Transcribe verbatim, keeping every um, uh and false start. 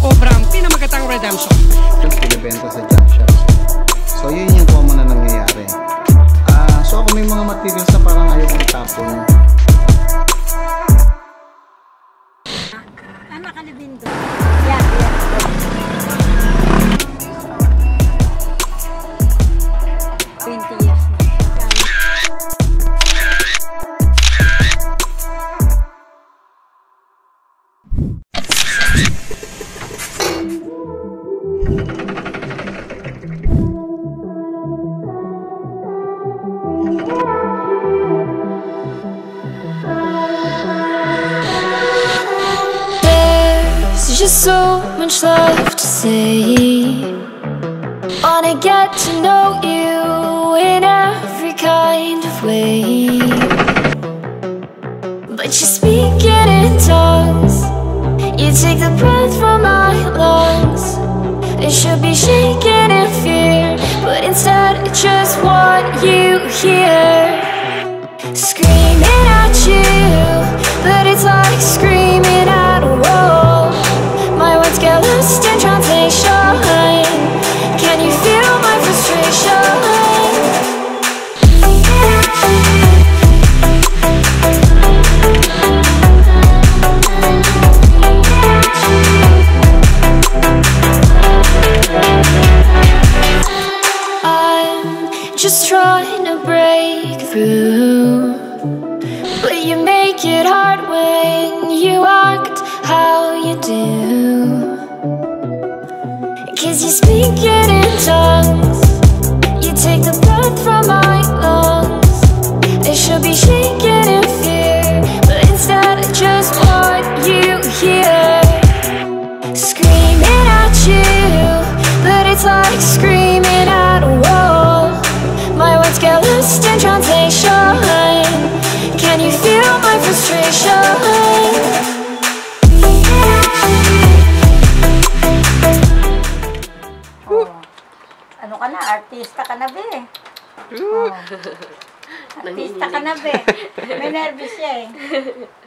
sobrang pinamagandang redemption. Binibenta sa junk shop. So yun yung common na nangyayari. Ah, so ako may mga materials na parang ayaw kong tapon. Ah, makalibin doon. Yeah, yeah. twenty years na. There's just so much left to say. Wanna get to know you in every kind of way, but you're speaking in tongues. You take the breath from my lungs. I should be shaking in fear, but instead I just want you here. Screaming at you, but it's like screaming at a wall. My words get lost in translation. Can you feel my frustration? Just trying to break through, but you make it hard when you act how you do. Cause you're speaking in tongues. You take the breath from my lungs. I should be shaking in fear, but instead I just want you here. Screaming at you, but it's like screaming at a wall. My words get lost in translation. Can you feel my frustration? Oh. Ano ka na? Artista ka na, be. Oh. Artista ka na, be. May nervous siya eh.